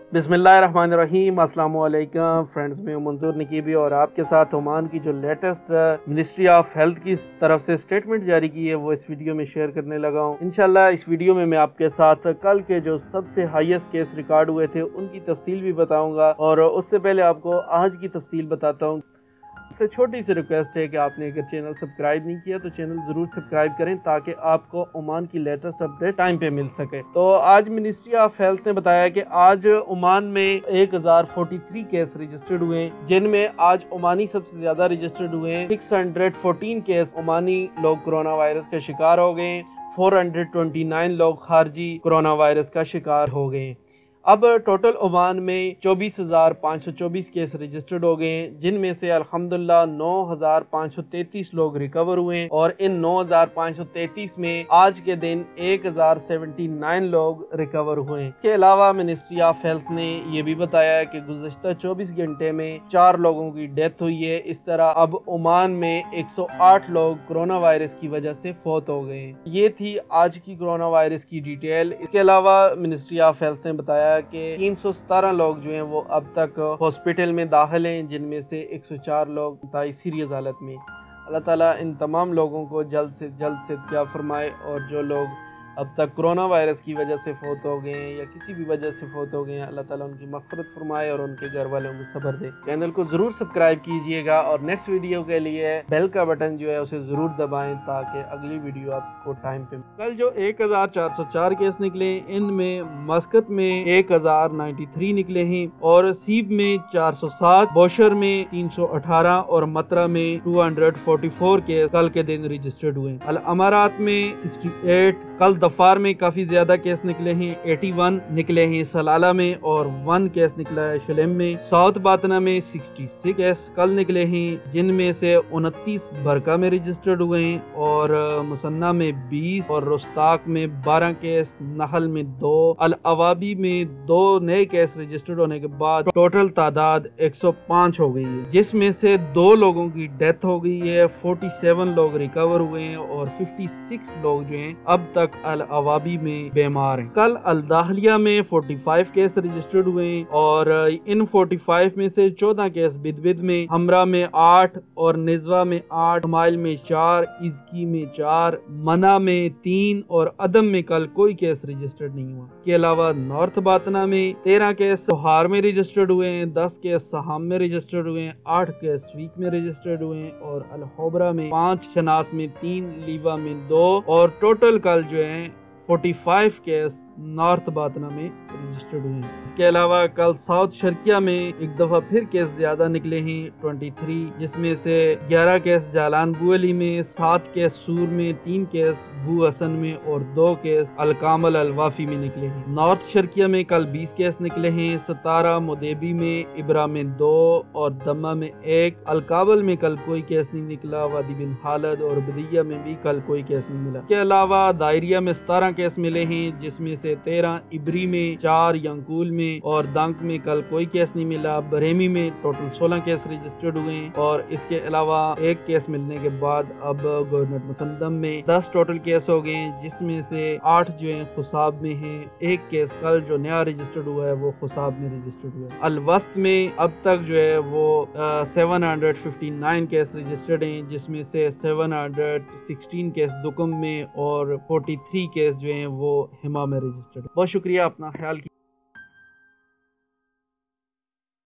बिस्मिल्लाहिर्रहमानिर्रहीम। अस्सलाम वालेकुम फ्रेंड्स, मैं मंजूर नकीबी और आपके साथ ओमान की जो लेटेस्ट मिनिस्ट्री ऑफ हेल्थ की तरफ से स्टेटमेंट जारी की है वो इस वीडियो में शेयर करने लगा हूँ। इंशाल्लाह इस वीडियो में मैं आपके साथ कल के जो सबसे हाईएस्ट केस रिकॉर्ड हुए थे उनकी तफसील भी बताऊंगा, और उससे पहले आपको आज की तफसील बताता हूँ। सबसे छोटी सी रिक्वेस्ट है कि आपने अगर चैनल सब्सक्राइब नहीं किया तो चैनल जरूर सब्सक्राइब करें ताकि आपको ओमान की लेटेस्ट अपडेट टाइम पे मिल सके। तो आज मिनिस्ट्री ऑफ हेल्थ ने बताया कि आज ओमान में 1043 केस रजिस्टर्ड हुए हैं, जिनमें आज ओमानी सबसे ज्यादा रजिस्टर्ड हुए हैं। 614 केस ओमानी लोग कोरोना वायरस के शिकार हो गए। 429 लोग खारजी कोरोना वायरस का शिकार हो गए। अब टोटल ओमान में 24,524 केस रजिस्टर्ड हो गए हैं, जिनमें से अल्हम्दुलिल्लाह 9,533 लोग रिकवर हुए हैं, और इन 9,533 में आज के दिन 1,079 लोग रिकवर हुए हैं। इसके अलावा मिनिस्ट्री ऑफ हेल्थ ने यह भी बताया है कि गुज़श्ता 24 घंटे में 4 लोगों की डेथ हुई है। इस तरह अब ओमान में 108 लोग कोरोना वायरस की वजह से फौत हो गए हैं। ये थी आज की कोरोना वायरस की डिटेल। इसके अलावा मिनिस्ट्री ऑफ हेल्थ ने बताया कि 317 लोग जो हैं वो अब तक हॉस्पिटल में दाखिल हैं, जिनमें से 104 लोग इंतहाई सीरियस हालत में। अल्लाह ताला इन तमाम लोगों को जल्द से क्या फरमाए, और जो लोग अब तक कोरोना वायरस की वजह से फौत हो गए हैं या किसी भी वजह से फौत हो गए हैं, अल्लाह ताला उनकी मग़फ़िरत फरमाए और उनके घर वालों को सब्र दे। चैनल को जरूर सब्सक्राइब कीजिएगा और नेक्स्ट वीडियो के लिए बेल का बटन जो है उसे जरूर दबाएं ताकि अगली वीडियो आपको टाइम पे। कल जो 1404 केस निकले, इनमें मस्कत में 1093 निकले हैं, और सीब में 407, बोशर में 318 और मतरा में 244 केस कल के दिन रजिस्टर्ड हुए। अल अमारात में 68, कल दफार में काफी ज्यादा केस निकले हैं, 81 निकले हैं सलाला में, और 1 केस निकला है शलेम में। साउथ बातना में 66 केस कल निकले हैं, जिनमें से 29 बरका में रजिस्टर्ड हुए हैं, और मुसन्ना में 20, और रुस्ताक में 12 केस, नहल में 2, अल अवाबी में 2 नए केस रजिस्टर्ड होने के बाद टोटल तादाद 105 हो गई है, जिसमें से 2 लोगों की डेथ हो गई है, 47 लोग रिकवर हुए हैं, और 56 लोग जो हैं अब तक अल अवाबी में बीमार हैं। कल अल दाहलिया में 45 केस रजिस्टर्ड हुए, और इन 45 में से 14 केस बिदबिद में, हमरा में 8, और निजवा में 8, हमाइल में 4, इजकी में 4, मना में 3, और अदम में कल कोई केस रजिस्टर्ड नहीं हुआ। के अलावा नॉर्थ बातना में 13 केस सोहार में रजिस्टर्ड हुए हैं, 10 केस सहाम में रजिस्टर्ड हुए हैं, 8 केस स्वीक में रजिस्टर्ड हुए हैं, और अल होबरा में 5, शनास में 3, लीवा में 2, और टोटल कल जो है 45 केस नॉर्थ बातना में रजिस्टर्ड हुए हैं। इसके अलावा कल साउथ शर्किया में एक दफा फिर केस ज्यादा निकले हैं, 23, जिसमें से 11 केस जालान बुअली में, 7 केस सूर में, 3 केस बू हसन में, और 2 केस अलकामल अलवाफी में निकले हैं। नॉर्थ शर्किया में कल 20 केस निकले हैं, 17 मुदेबी में, इब्रा में 2, और दम्मा में 1, अलकाबल में कल कोई केस नहीं निकला, वादी बिन खालिद और बदिया में भी कल कोई केस नहीं मिला। इसके अलावा दायरिया में 17 केस मिले हैं, जिसमें से 13 इबरी में, 4 यंकूल में, और दांक में कल कोई केस नहीं मिला। बरेमी में टोटल 16 केस रजिस्टर्ड हुए, और इसके अलावा 1 केस मिलने के बाद अब गवर्नर मुसंदम में 10 टोटल केस हो गए, जिसमें से 8 जो है खुसाब में हैं। 1 केस कल जो नया रजिस्टर्ड हुआ है वो खुसाब में रजिस्टर्ड हुआ है। अलवस्त में अब तक जो है वो 759 केस रजिस्टर्ड हैं, जिसमें से 716 केस दुकम में और 43 केस जो है वो हिमा में रजिस्टर्ड। बहुत शुक्रिया, अपना ख्याल